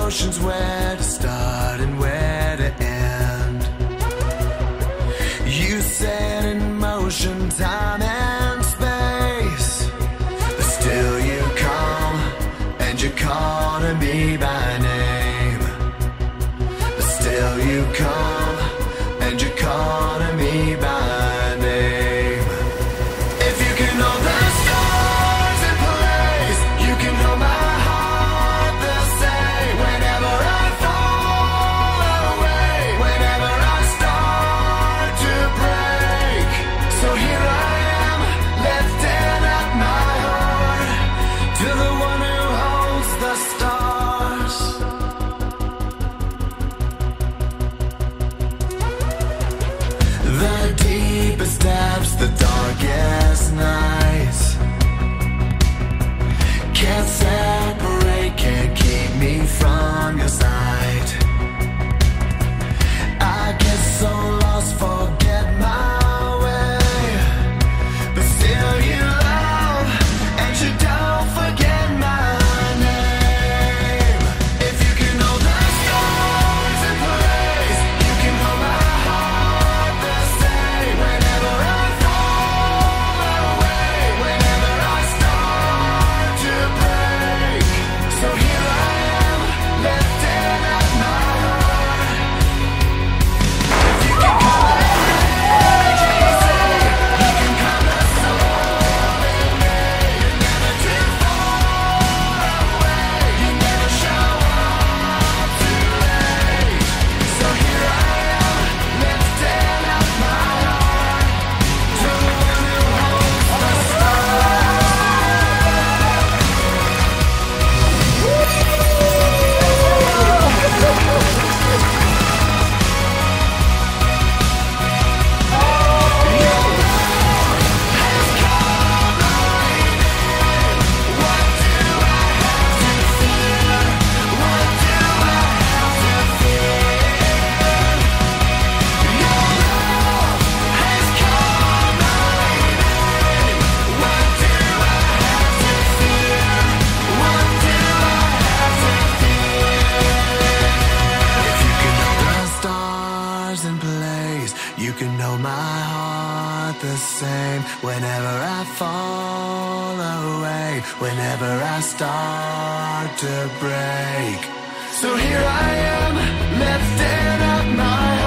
emotions, where to start and where to end. You set in motion time and space, but still you come and you call to me by name. But still you come and you call to me by name. If you can hold the stars in place, you can hold my heart the same. Whenever I fall away, whenever I start to break. So here I am, lifting up my heart to the one who holds the stars. The deepest depths, the darkest nights, can't separate, can't keep me from your sight. I get so lost, forget my way, but still you love and you don't forget my name. If you can hold the stars in place, you can hold my heart the same. Whenever I fall away, whenever I start to break. So here I am, lifting up my heart. If you can call it rage, you can call the soul in me. You're never too far away, you never show up too late. So here I am, lifting up my heart to the one who holds the stars. In place, you can know my heart the same. Whenever I fall away, whenever I start to break. So here I am, lifting up my heart.